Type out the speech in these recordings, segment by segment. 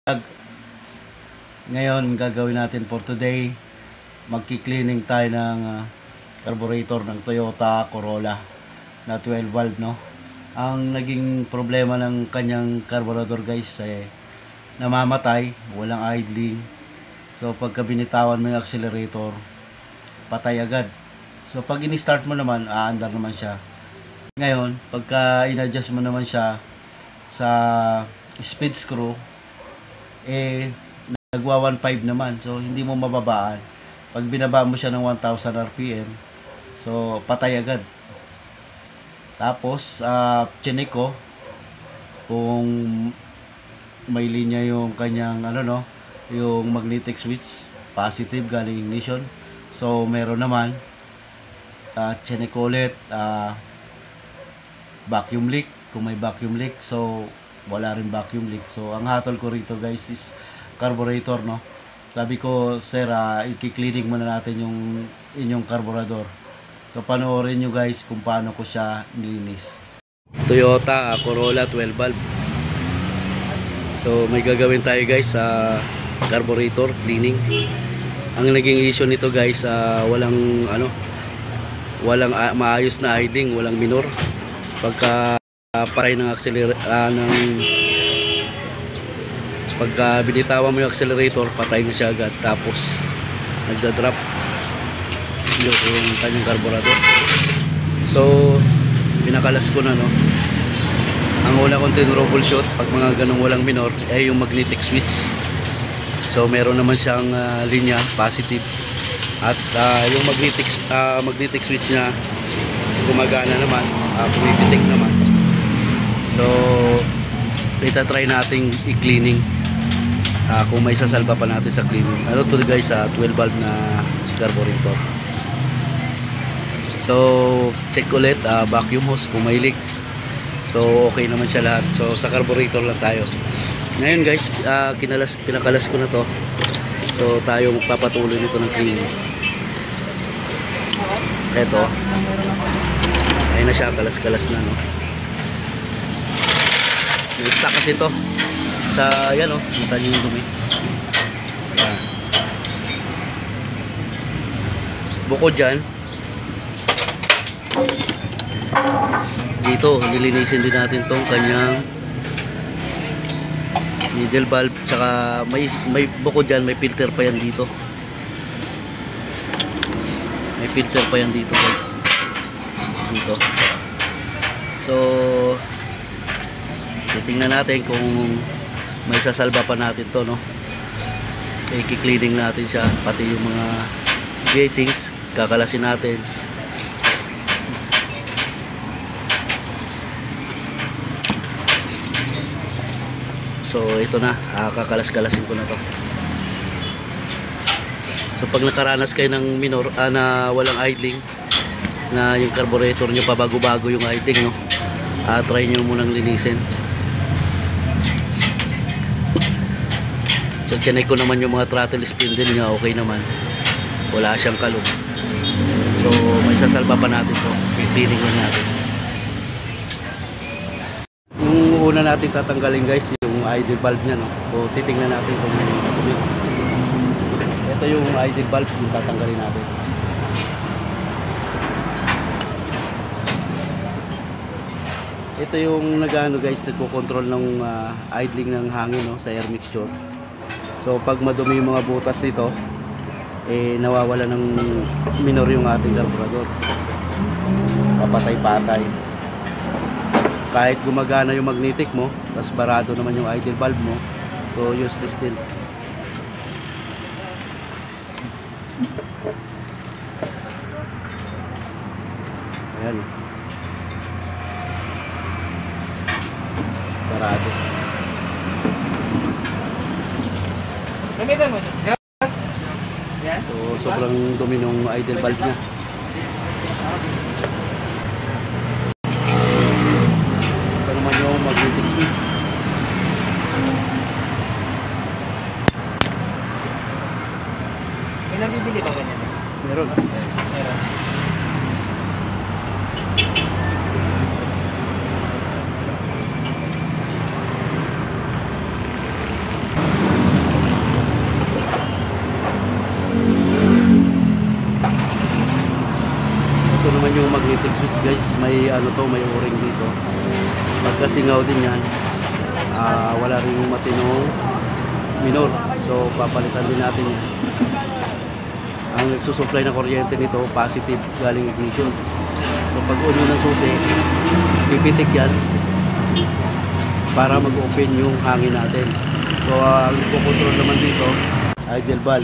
Ngayon gagawin natin for today, magki-cleaning tayo ng carburetor ng Toyota Corolla na 12 valve, no. Ang naging problema ng kanyang carburetor guys ay namamatay, walang idling. So pagka binitawan mo yung accelerator, patay agad. So pag in-start mo naman, aandar naman siya. Ngayon, pagka in-adjust mo naman siya sa speed screw, nagwa 1.5 naman. So hindi mo mababaan. Pag binaba mo siya ng 1000 RPM, so patay agad. Tapos chinek ko kung may linya yung kanyang yung magnetic switch, positive galing ignition. So meron naman. Chinek ko ulit, vacuum leak, kung may vacuum leak. So wala rin vacuum leak. So ang hatol ko rito guys is carburetor, no. Sabi ko, sir, i-cleaning muna natin yung inyong carburetor. So panoorin nyo guys kung paano ko siya nilinis. Toyota Corolla 12 valve. So may gagawin tayo guys sa carburetor cleaning. Ang naging issue nito guys, walang maayos na idling, walang minor. Pagka patay ng pagka binitawan mo yung accelerator, patay na siya agad. Tapos nagda-drop yung kanyang carburetor. So pinakalas ko na, no. Ang una kong troubleshoot pag mga ganong walang minor ay yung magnetic switch. So meron naman siyang linya positive. At yung magnetic switch niya gumagana naman, pumipitik naman. So itatry nating i-cleaning kung may sasalba pa natin sa cleaning. To guys, 12 valve na carburetor. So check ulit, vacuum hose kung may leak. So okay naman siya lahat. So sa carburetor lang tayo ngayon guys. Pinakalas ko na to. So tayo magpapatuloy nito ng cleaning. Eto, ayun na siya, kalas-kalas na, no. May-stack kasi to sa, yan, oh, kita nyo yung dumi. Yan. Bukod dyan, dito nilinisin din natin tong kanyang needle valve. Tsaka may bukod dyan, may filter pa yan dito. May filter pa yan dito guys, dito. So titingnan natin kung may sasalba pa natin to, no. I-cleaning natin siya, pati yung mga gatings kakalasin natin. So ito na, kakalas-kalasin ko na to. So pag nakaranas kayo ng minor, na walang idling, na yung carburetor nyo pabago-bago yung idling, no, try nyo munang linisin. So chinek ko naman yung mga throttle spindle niya, okay naman, wala siyang kalog. So may sasalba pa natin to, i-cleaning lang natin. Yung una natin tatanggalin guys, yung idle valve niya, no. So titingnan natin kung may tubig. Ito yung idle valve, yung tatanggalin natin. Ito yung guys, nagko-control ng idling ng hangin, no, sa air mixture. So pag madumi yung mga butas dito, nawawala ng minor yung ating carburetor. Papatay-patay. Kahit gumagana yung magnetic mo, tapos barado naman yung idle valve mo, so useless din. Ayan, barado. So sobrang dumi ng idle valve niya. Ito naman yung magnetic switch. May nabibili ba ganyan? Meron. Meron. automatic switch guys, may ano to, may o-ring dito. Pagka singaw din yan, wala rin matinong minor, so papalitan din natin yan. Ang nagsusupply ng kuryente nito positive galing ignition, so pag uno ng susi pipitik yan para mag-open yung hangin natin. So ang control naman dito idle valve.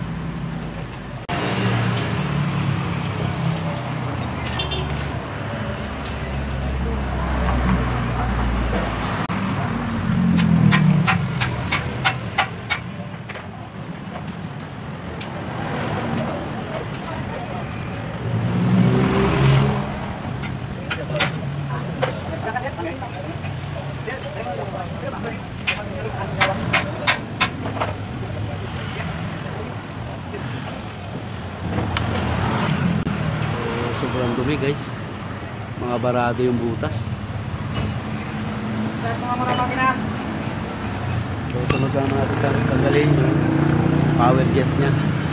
Sobrang dumi guys, mga barado yung butas. So sunod lang natin tanggalin yung power jet nya.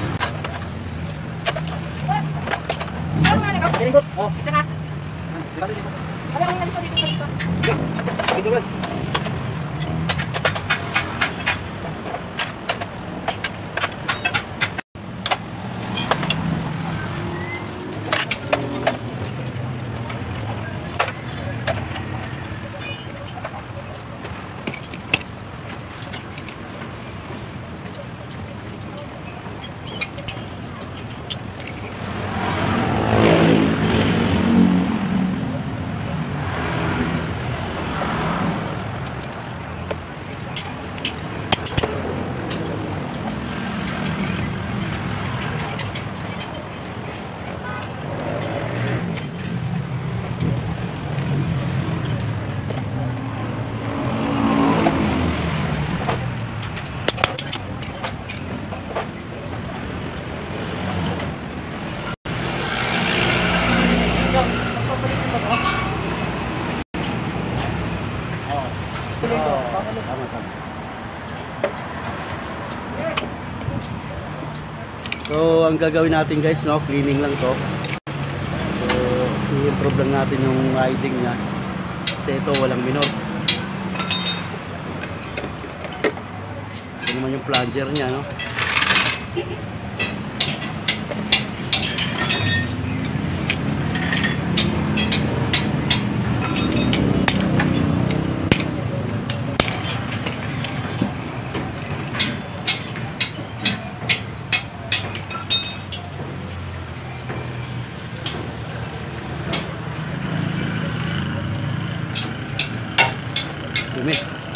So ang gagawin natin guys, no, cleaning lang to. So i-improve lang natin yung riding niya kasi ito walang minor. Ito naman yung plunger niya, no. Dumi.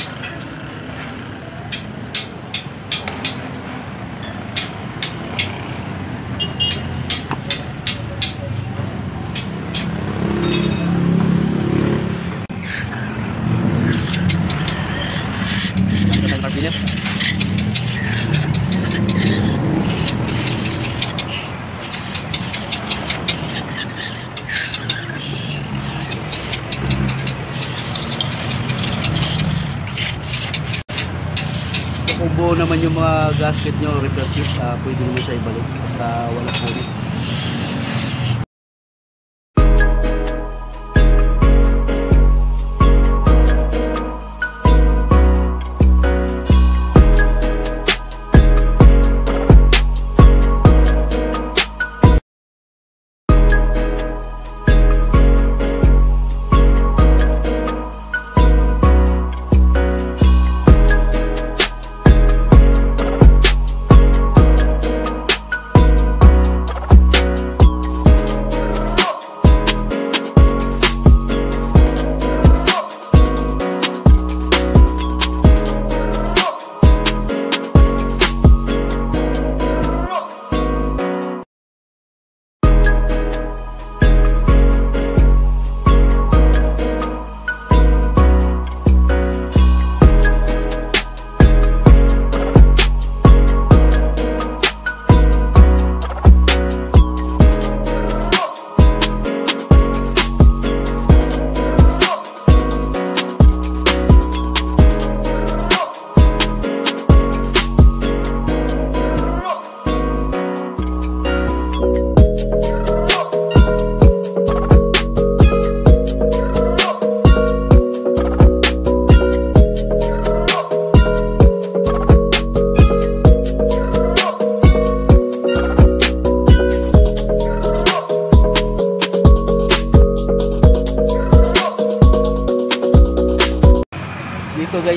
Kung buo naman yung mga gasket nyo, repair kit, pwede naman siya ibalik basta wala po.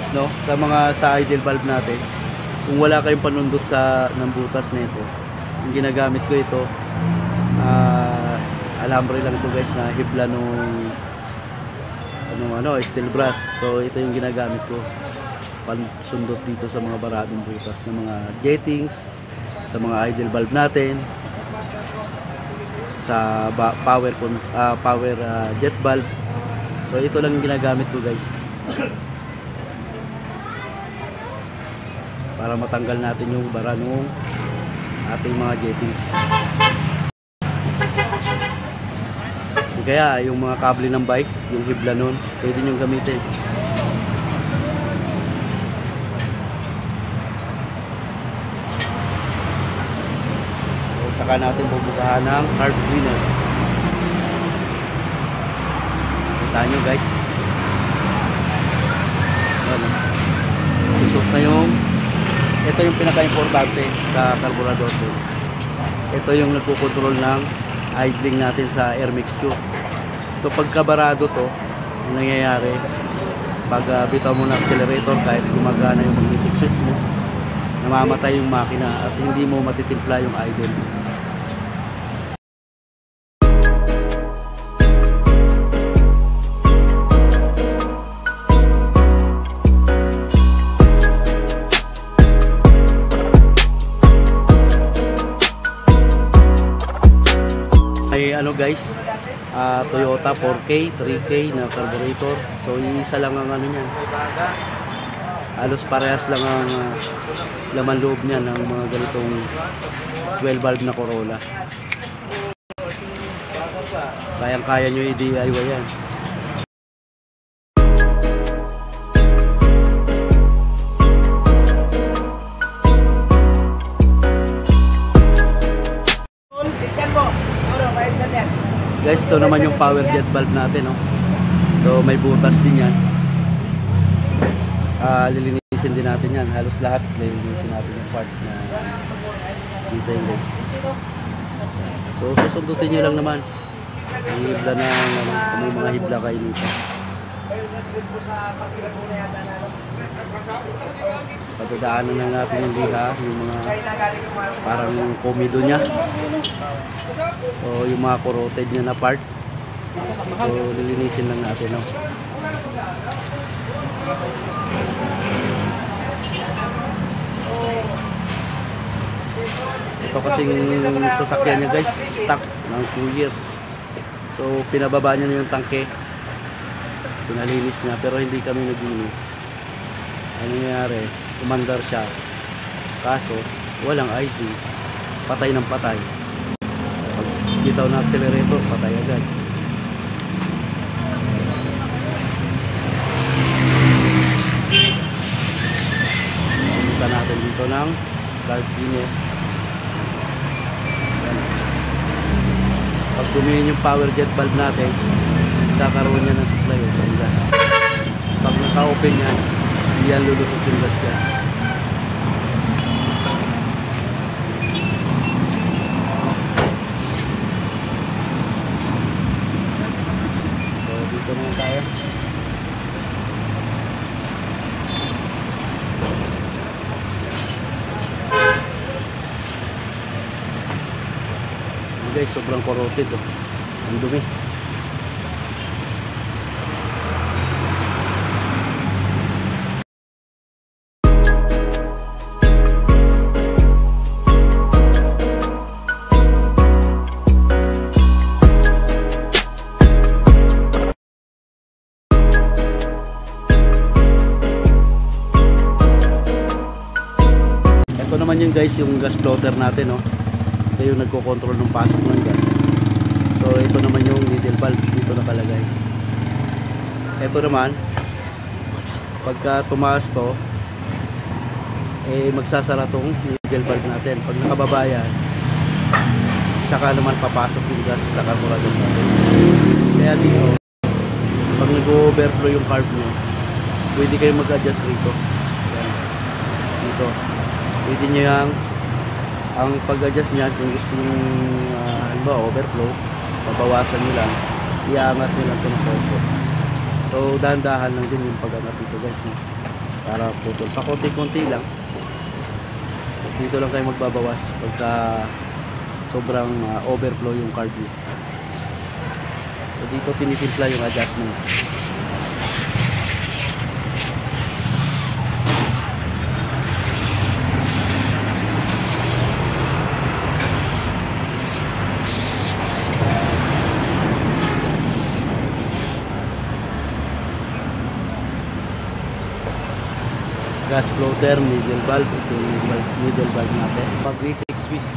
no, sa mga sa idle valve natin, kung wala kayong panundot sa ng butas nito, yung ginagamit ko ito, alambre lang ito guys, na hibla nung steel brass. So ito yung ginagamit ko pansundot dito sa mga baradong butas ng mga jettings, sa mga idle valve natin, sa power jet valve. So ito lang yung ginagamit ko guys, para matanggal natin yung bara ng ating mga jettings. Kaya yung mga kable ng bike, yung hibla nun, pwede nyo gamitin. So saka natin bubugahan ng carb cleaner. Kita nyo guys, usok na yung, ito yung pinaka-importante sa carburetor. Ito yung nagkukontrol ng idling natin sa air mixture. So pagkabarado to, yung nangyayari, pag bitaw mo ng accelerator, kahit gumagana yung magnetic switch mo, namamatay yung makina at hindi mo matitimpla yung idle. Guys, Toyota 4K, 3K na carburetor. So isa lang ang ano niyan, halos parehas lang ang laman loob niya ng mga ganitong 12 valve na Corolla. Kayang kaya nyo i-DIY yan. Guys, ito naman yung power jet valve natin, no? So may butas din yan. Lilinisin din natin yan. Halos lahat lilinisin natin yung part na dito yung guys. So susundutin nyo lang naman yung hibla na kung may mga hibla kayo dito. Pagdadaanan na natin yung liha, yung mga parang komido nya, o yung mga corroded nya na part. So lilinisin lang natin, no? Ito kasing sasakyan nya guys, stock ng 2 years. So pinababa niya yung tangke, pinalinis niya, pero hindi kami naglinis. Ano nangyari? Umandar siya, kaso walang ID, patay ng patay. Pag bitaw na accelerator, patay agad. Punta natin dito ng carb cleaner. Pag dumihin yung power jet valve natin, kakaroon niya ng supply ng gas. Pag naka-open yan, hindi yan lulusot yung gas dyan. So dito naman tayo. Guys, sobrang corroded, oh. Ang dumi. Ito naman yung guys, yung gas floater natin, oh. Ito yung nagko-control ng pasok ng gas. So ito naman yung needle valve dito nakalagay. Ito naman, pagka tumaas to, magsasara tong needle valve natin. Pag nakababa yan, saka naman papasok yung gas sa carburetor natin. Kaya dito, pag nag-overflow yung carb nyo, pwede kayo mag-adjust rito. Yan. Dito pwede nyo yung ang pag-adjust niya, kung gusto nyo halimbawa overflow, pabawasan nyo lang, iangat nyo lang sa popo. So dahan-dahan lang din yung pag-angat dito guys, no? para putol pa, konti-konti lang. Dito lang kayo magbabawas pagka sobrang overflow yung carb nyo. So dito tinitimpla yung adjustment. Gas floater, middle valve, ito yung middle valve natin. Magnetic switch.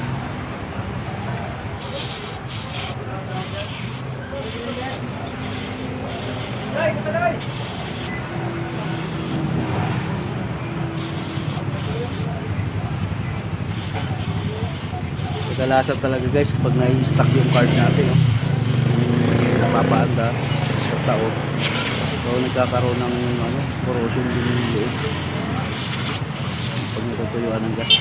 Kadalasan talaga guys kapag nai-stack yung card natin, no? Napapaanda sa tao. So nagkakaroon ng corrosion din yung loob pag natutuyuan ng gas.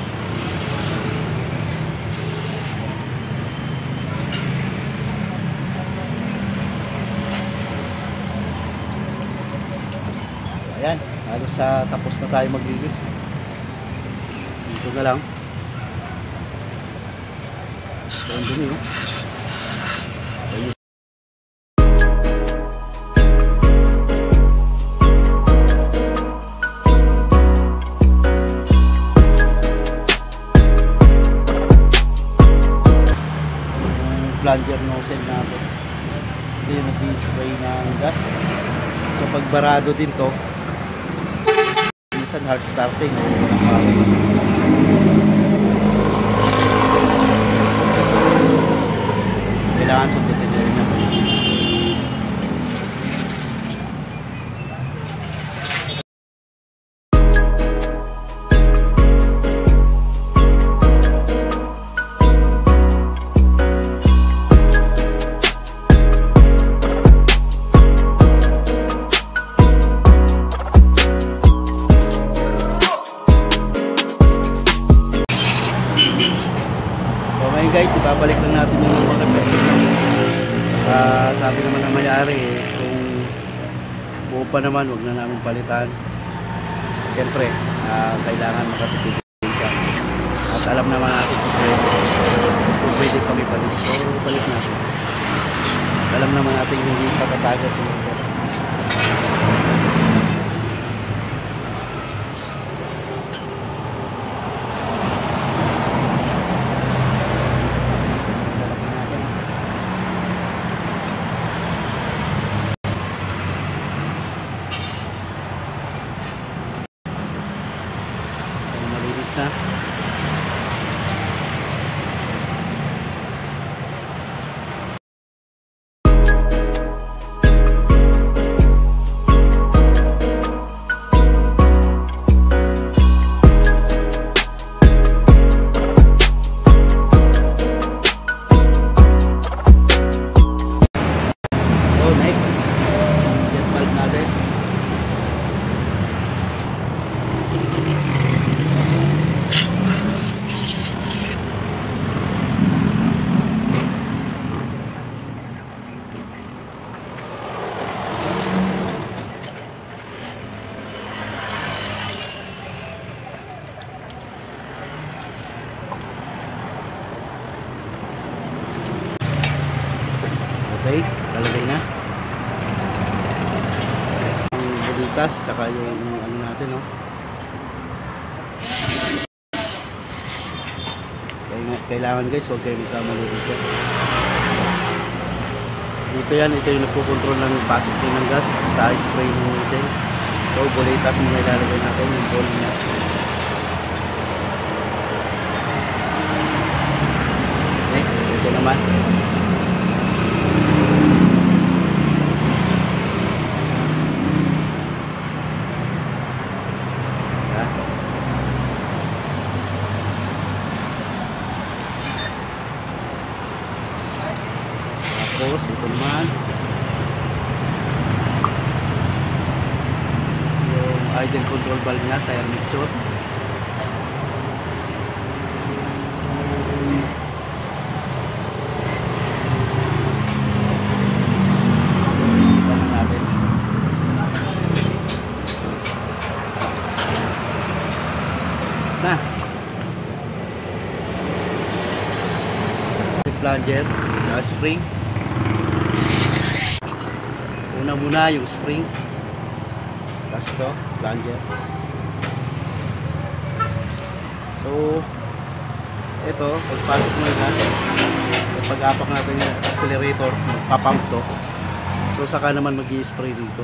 Ayan, halos sa tapos na tayo maglinis. Dito na lang. So ang dumi, no? Plunger nozzle natin. Ito yung nag-spray ng gas. So pag barado din to, minsan hard starting o kailangan sundutin na rin naman. Guys, ibabalik lang natin yung mga sabi naman ng may-ari kung buo pa naman, wag na namin palitan. Siyempre kailangan makatipid siya at alam naman natin kung pwede kami palit, so palit natin. Alam naman natin hindi patatagas yung motor. Na. So next, jet valve natin. Okay, lalagay na yung bulitas tsaka yung ano natin, no? Kailangan guys, huwag kayo magkamali dito. Dito yan, ito yung nagpukontrol ng pasok din ng gas sa spray ng nozzle. So bulitas muna ilalagay natin yung ball niya. Next, ito naman. Tapos ito naman yung idle control valve nya sa air mixture. na. Plunger, spring. Una muna yung spring. Tapos ito, plunger. So, ito, pagpasok mo yung gas, pag-apak natin yung accelerator, magpapump to. So, saka naman mag-i-spray dito.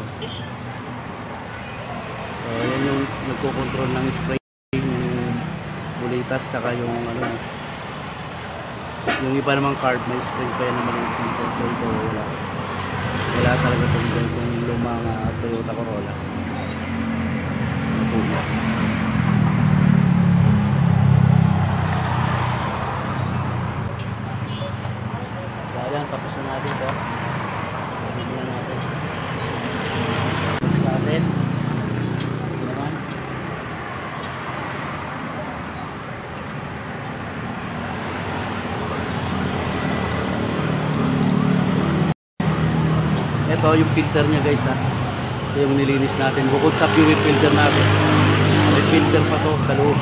So, yan yung nagko-control ng spray, yung bulitas, saka yung ano, yung iba namang carb, may spring pa yan naman dito. So, ito wala talaga itong lumang Toyota Corolla. Napuno. So, ayan, tapos na natin ito. Tapos na natin. Next natin. Ito naman. Ito yung filter niya guys ha. Ito yung nilinis natin. Bukod sa fuel filter natin, may filter pa to sa loob.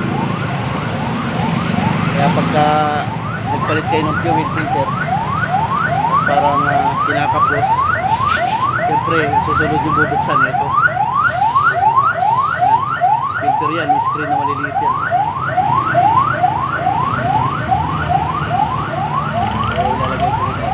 Kaya pagka nagpalit kayo ng fuel filter, parang kinakapos, siyempre susunod yung bubuksan ito. Filter yan, screen na maliliit yan. So ilalagay ko ito.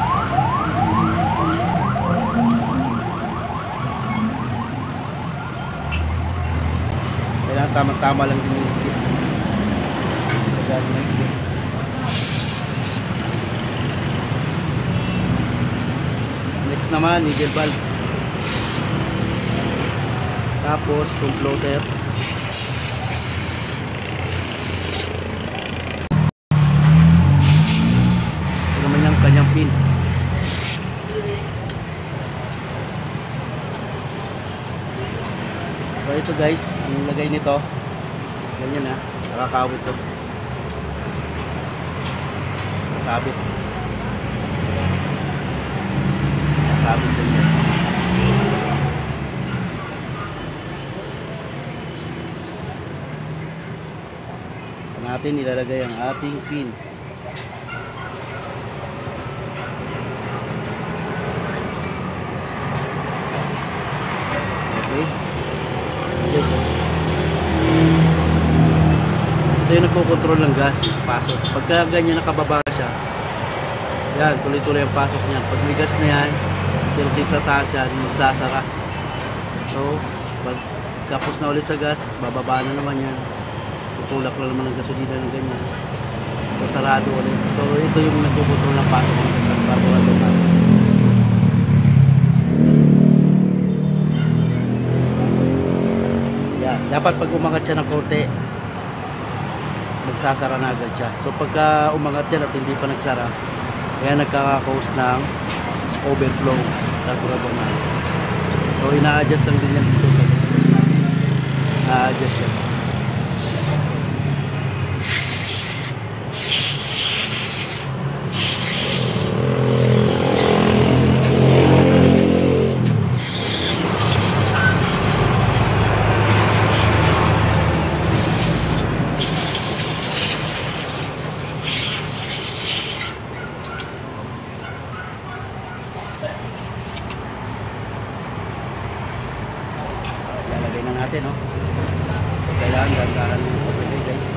Kailangan tama-tama lang din yung ikit. Sagad na ikit. Next naman, needle valve. Tapos, itong floater. Ito naman yung kanyang pin. So ito guys, ang lagay nito, ganyan ha, nakakawit to. Masabit. Masabit ganyan. Ito natin ilalagay ang ating pin. Okay. Ito yung nagpo-control ng gas pasok. Pagka ganyan nakababa siya, yan, tuloy-tuloy ang pasok niya. Pag may gas na yan, tataas yan, magsasara. So, pag tapos na ulit sa gas, bababa na naman yan. Tutulak lang naman ng gasolina ng ganyan. So, sarado ulit. So, ito yung nagpo-control ng pasok ng gas sa carburetor natin. Dapat pag umangat siya ng konti, magsasara na agad siya. So pagka umangat yan at hindi pa nagsara, kaya nagkaka-cause ng overflow carburetor natin. So ina-adjust lang din yan dito sa gasolina natin. Na-adjust yan. Lalagay na natin, no? So, kailangan gagahan ng pagkakali, guys.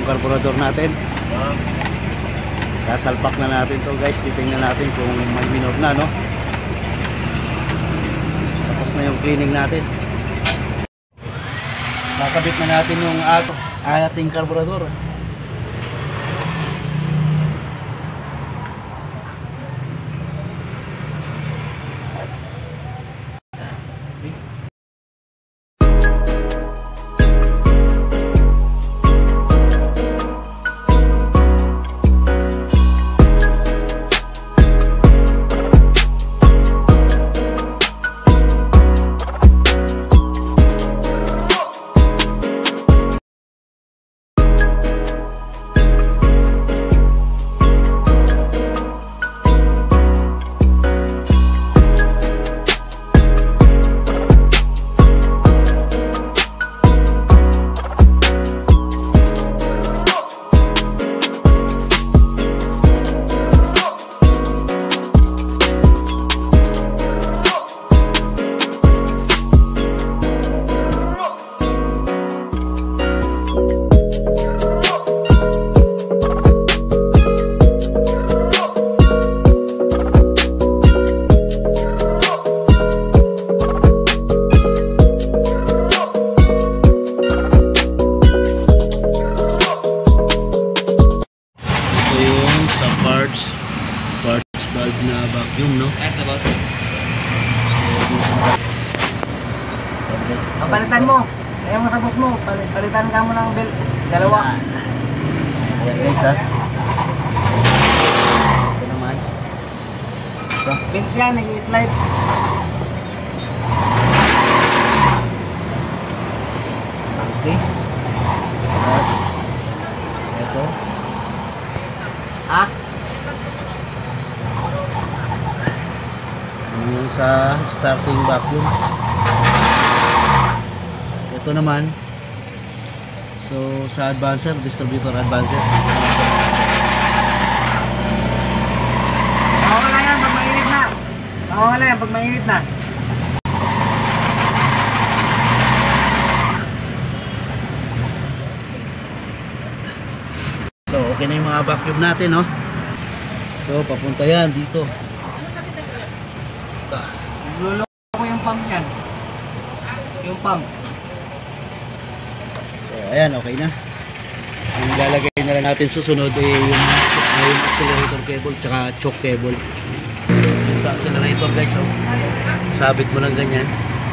carburetor natin. Sasalpak na natin to guys. Titingnan natin kung may minor na, no? Tapos na yung cleaning natin. Nakabit na natin yung ating carburetor. Parts valve na vacuum, no? Yes, boss. So, Palitan mo. Ayaw mo sa boss mo. Palitan ka mo ng belt. Dalawa. ayan guys, ha. Ito naman. Ito. Belt yan, nag-slide. Okay. Tapos, ito. Ha? Yun sa starting vacuum. Ito naman. So, sa advancer, distributor advancer. Mawawala yan pag mainit na. Mawawala yan pag mainit na. So, okay na yung mga vacuum natin, no? So, papunta yan dito. Luloko ko yung pump yan. Yung pump. So, ayan, okay na. Ang lalagay na lang natin susunod ay yung accelerator cable tsaka choke cable. Yung sa accelerator guys, so, sabit mo lang ganyan.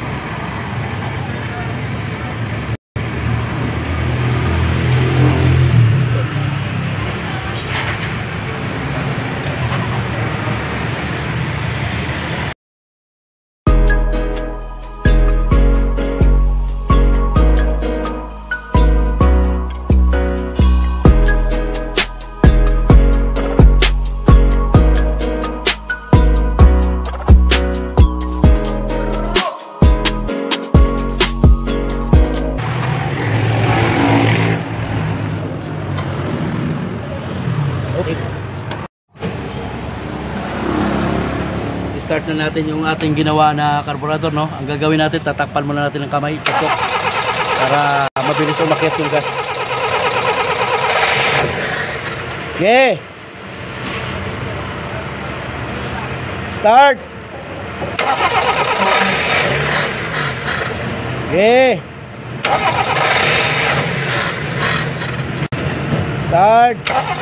Start na natin yung ating ginawa na carburetor, no? Ang gagawin natin, tatakpan muna natin ng kamay, tutok, para mabilis umakyat yung gas. Okay. Start. Okay. Start.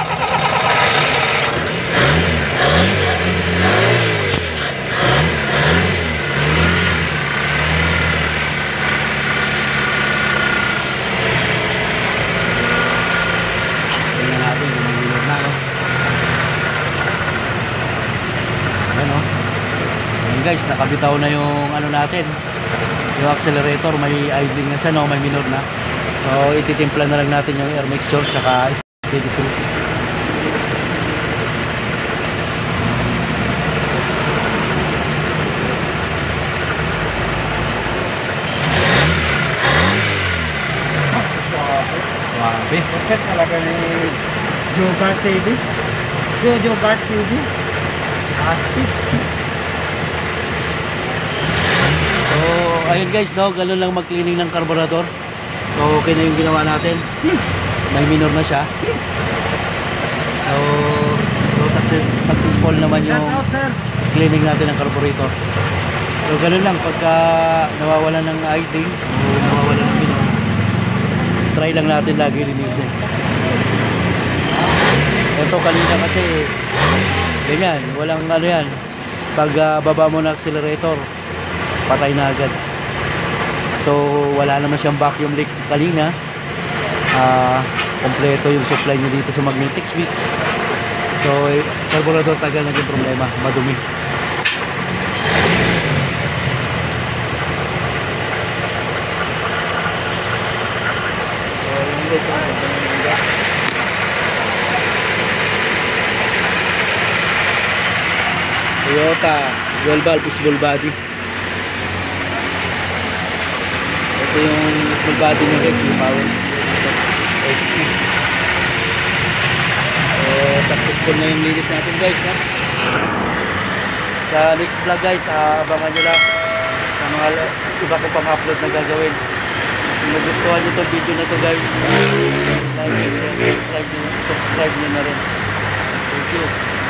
Guys, nakabitaw na yung ano natin, yung accelerator, may idling na siya, no? May minor na. So ititimpla na lang natin yung air mixture tsaka steady stroke. Swabe. Bakit talaga ni Joe Bart TV? Joe Bart TV? Asti. So ayun guys, no, ganun lang mag-cleaning ng carburetor. So okay na yung ginawa natin. Yes. may minor na siya. So, successful naman Shout yung out, sir. cleaning natin ng carburetor. So ganun lang, pagka nawawala ng idling o nawawala ng minor, try lang natin lagi linisin. Ito kanina kasi ganyan, walang ano yan, pag baba mo ng accelerator patay na agad. So wala naman siyang vacuum leak kanina. Kompleto yung supply niya dito sa magnetic switch. So carburetor tagal naging problema, madumi. Toyota dual valve full body. Ito yung full body niya guys, yung power XE. So successful na yung linis natin guys, no? Sa next vlog guys, abangan nyo lang sa mga iba ko pang upload na gagawin. Kung nagustuhan nyo itong video na to guys, like and subscribe nyo na rin. Thank you.